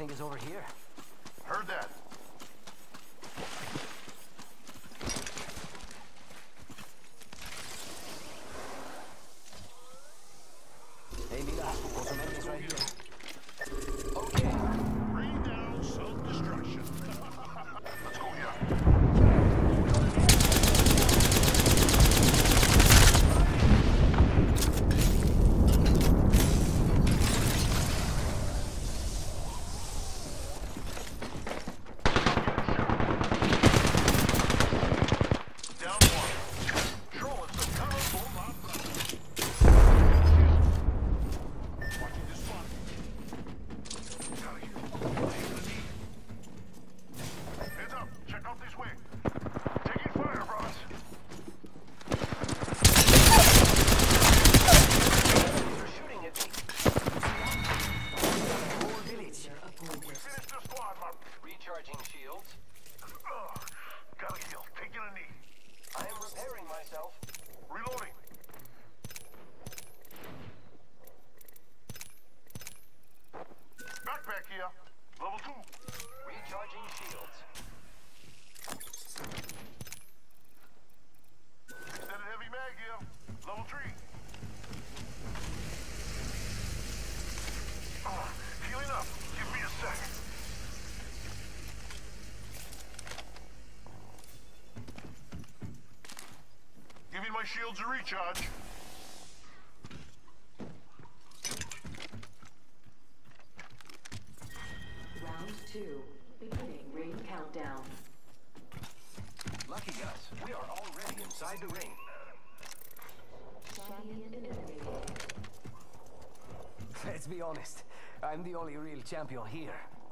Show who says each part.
Speaker 1: think is over here.
Speaker 2: Heard that.
Speaker 1: Hey, Mila, got some enemies right here. Okay.
Speaker 2: Rain down self-destruction. Let's go here. Down one. Trolling some colorful mob. Watching this spot. Out of here. Heads up. Check out this way. Taking fire, Ross.
Speaker 1: They're shooting at me. Whole village.
Speaker 2: We finished the squad, Mark.
Speaker 1: Recharging shields.
Speaker 2: Gotta heal. Taking a knee.
Speaker 1: I am repairing myself.
Speaker 2: Reloading. Backpack here. Level 2.
Speaker 1: Recharging shields.
Speaker 2: Extended heavy mag here. Level 3. Healing up. Give me a sec. Giving my shields a recharge.
Speaker 3: Round 2. Beginning ring countdown.
Speaker 1: Lucky us. We are already inside the ring.
Speaker 3: Champion eliminated.
Speaker 1: Let's be honest. I'm the only real champion here.